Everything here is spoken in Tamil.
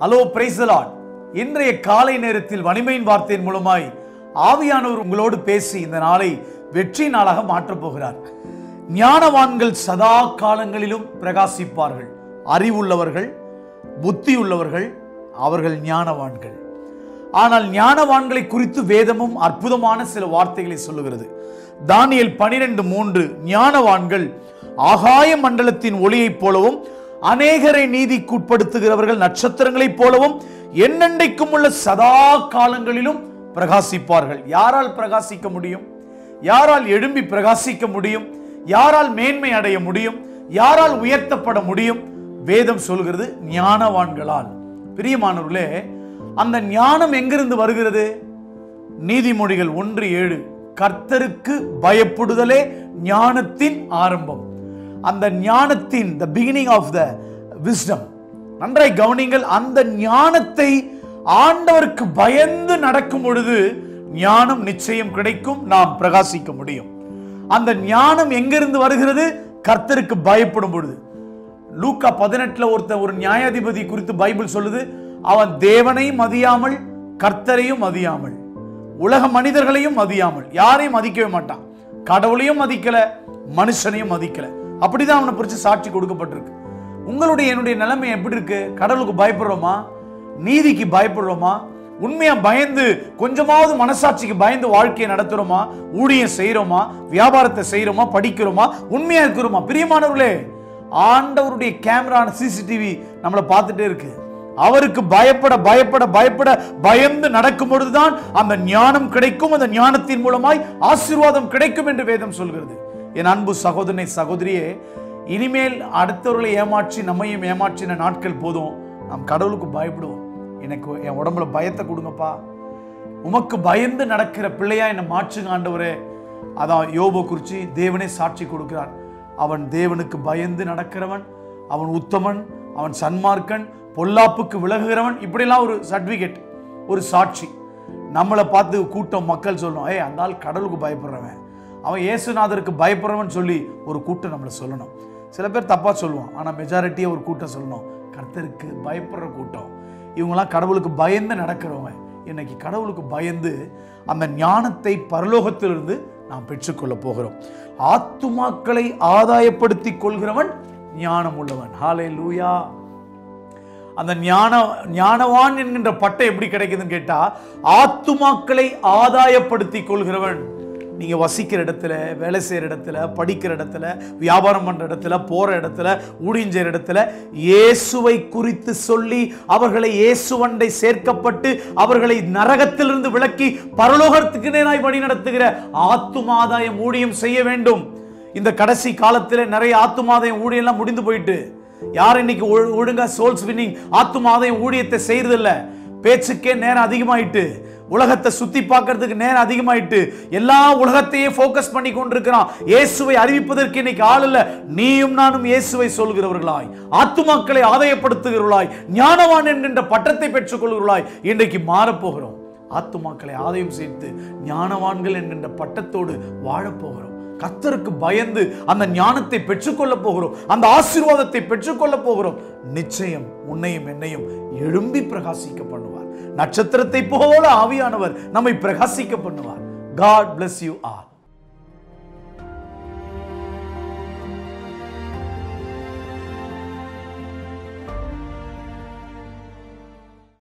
Hello, praise the Lord. இன்றைய காலை நேரத்தில் வலிமையின் வார்த்தையின் மூலமாய் ஆவியானவர் உங்களோடு பேசி இந்த நாளை வெற்றி நாளாக மாற்றப் போகிறார். ஞானவான்கள் சதா காலங்களிலும் பிரகாசிப்பார்கள். அறிவுள்ளவர்கள், புத்தி உள்ளவர்கள், அவர்கள் ஞானவான்கள். ஆனால் ஞானவான்களை குறித்து வேதமும் அற்புதமான சில வார்த்தைகளை சொல்லுகிறது. தானியேல் 12:3 ஞானவான்கள் ஆகாய மண்டலத்தின் ஒளியைப் போலவும் அநேகரை நீதிக்குட்படுத்துகிறவர்கள் நட்சத்திரங்களைப் போலவும் என்னென்றைக்கும் உள்ள சதா காலங்களிலும் பிரகாசிப்பார்கள். யாரால் பிரகாசிக்க முடியும்? யாரால் எழும்பி பிரகாசிக்க முடியும்? யாரால் மேன்மை அடைய முடியும்? யாரால் உயர்த்தப்பட முடியும்? வேதம் சொல்கிறது ஞானவான்களால். பிரியமானவர்களே, அந்த ஞானம் எங்கிருந்து வருகிறது? நீதிமொழிகள் 1:7 கர்த்தருக்கு பயப்படுதலே ஞானத்தின் ஆரம்பம். அந்த ஞானத்தின் the beginning of the wisdom. நன்றாய் கவனிங்கள். அந்த ஞானத்தை ஆண்டவருக்கு பயந்து நடக்கும் பொழுது ஞானம் நிச்சயம் கிடைக்கும், நாம் பிரகாசிக்க முடியும். அந்த ஞானம் எங்கிருந்து வருகிறது? கர்த்தருக்கு பயப்படும் பொழுது. லூக்கா 18 ஒரு நியாயாதிபதி குறித்து பைபிள் சொல்லுது, அவன் தேவனையும் மதியாமல் கர்த்தரையும் மதியாமல் உலக மனிதர்களையும் மதியாமல் யாரையும் மதிக்கவே மாட்டான். கடவுளையும் மதிக்கல, மனுஷனையும் மதிக்கல. அப்படிதான் அவனை குறித்து சாட்சி கொடுக்கப்பட்டிருக்கு. உங்களுடைய என்னுடைய நிலைமை எப்படி இருக்கு? கடவுளுக்கு பயப்படுறோமா? நீதிக்கு பயப்படுறோமா? உண்மையா பயந்து கொஞ்சமாவது மனசாட்சிக்கு பயந்து வாழ்க்கையை நடத்துறோமா? ஊழியம் செய்யறோமா? வியாபாரத்தை செய்யறோமா? படிக்கிறோமா? உண்மையா இருக்கிறோமா? பிரியமானவர்களே, ஆண்டவருடைய கேமரா சிசிடிவி நம்மளை பார்த்துட்டே இருக்கு. அவருக்கு பயப்பட பயப்பட பயப்பட பயந்து நடக்கும் பொழுதுதான் அந்த ஞானம் கிடைக்கும். அந்த ஞானத்தின் மூலமாய் ஆசீர்வாதம் கிடைக்கும் என்று வேதம் சொல்கிறது. என் அன்பு சகோதரனை சகோதரியே, இனிமேல் அடுத்தவர்களை ஏமாற்றி நம்மையும் ஏமாற்றின நாட்கள் போதும். நாம் கடவுளுக்கு பயப்படுவோம். எனக்கு என் உடம்புல பயத்தை கொடுங்கப்பா, உமக்கு பயந்து நடக்கிற பிள்ளையா என்னை மாற்றுங்க ஆண்டவரே. அதான் யோபு குறித்து தேவனே சாட்சி கொடுக்கிறார். அவன் தேவனுக்கு பயந்து நடக்கிறவன், அவன் உத்தமன், அவன் சன்மார்க்கன், பொல்லாப்புக்கு விலகுகிறவன். இப்படிலாம் ஒரு சர்டிபிகேட், ஒரு சாட்சி. நம்மளை பார்த்து கூட்டம் மக்கள் சொல்லணும், அந்த ஆள் கடவுளுக்கு பயப்படுறவன், அவன் இயேசுநாதருக்கு பயப்படுறவன் சொல்லி ஒரு கூட்டம் நம்மளை சொல்லணும். சில பேர் தப்பா சொல்லுவான், ஆனால் மெஜாரிட்டியை ஒரு கூட்டம் சொல்லணும், கர்த்தருக்கு பயப்படுற கூட்டம். இவங்களாம் கடவுளுக்கு பயந்து நடக்கிறவங்க. இன்னைக்கு கடவுளுக்கு பயந்து அந்த ஞானத்தை பரலோகத்திலிருந்து நாம் பெற்றுக்கொள்ள போகிறோம். ஆத்துமாக்களை ஆதாயப்படுத்திக் கொள்கிறவன் ஞானம் உள்ளவன். ஹல்லேலூயா. அந்த ஞானவான் என்கின்ற பட்டம் எப்படி கிடைக்குதுன்னு கேட்டா, ஆத்துமாக்களை ஆதாயப்படுத்திக் கொள்கிறவன். நீங்க வசிக்கிற இடத்துல, வேலை செய்யற இடத்துல, படிக்கிற இடத்துல, வியாபாரம் பண்ற இடத்துல, போற இடத்துல, ஊழியம் செய்யற இடத்துல இயேசுவை குறித்து சொல்லி அவர்களை இயேசுவண்டை சேர்க்கப்பட்டு அவர்களை நரகத்திலிருந்து விலக்கி பரலோகத்துக்கு நேராய் வழி நடத்துகிற ஆத்துமாதாயம் ஊழியம் செய்ய வேண்டும். இந்த கடைசி காலத்தில் நிறைய ஆத்துமாதாயம் ஊழியம் எல்லாம் முடிந்து போயிட்டு, யார் இன்னைக்கு ஒழுங்கா சோல்ஸ் வின்னிங் ஆத்துமாதாயம் ஊழியத்தை செய்யறதில்ல. பேச்சுக்கே நேரம் அதிகமாயிட்டு, உலகத்தை சுத்தி பார்க்கறதுக்கு நேரம் அதிகமாயிட்டு, எல்லா உலகத்தையே போக்கஸ் பண்ணி கொண்டிருக்கிறான். இயேசுவை அறிவிப்பதற்கு இன்னைக்கு ஆள் இல்ல. நீயும் நானும் இயேசுவை சொல்கிறவர்களாய், ஆத்துமாக்களை ஆதாயப்படுத்துகிறவர்களாய், ஞானவான் என்கின்ற பட்டத்தை பெற்றுக் கொள்கிறவர்களாய் இன்றைக்கு மாறப்போகிறோம். ஆத்துமாக்களை ஆதாயம் செய்து ஞானவான்கள் என்கின்ற பட்டத்தோடு வாழப்போகிறோம். கர்த்தருக்கு பயந்து அந்த ஞானத்தை பெற்றுக்கொள்ள போகிறோம். அந்த ஆசீர்வாதத்தை பெற்றுக்கொள்ள போகிறோம். நிச்சயம் உன்னையும் என்னையும் எழும்பி பிரகாசிக்க பண்ணுவார். நட்சத்திரத்தை போல ஆவியானவர் நம்மை பிரகாசிக்க பண்ணுவார். God bless you all.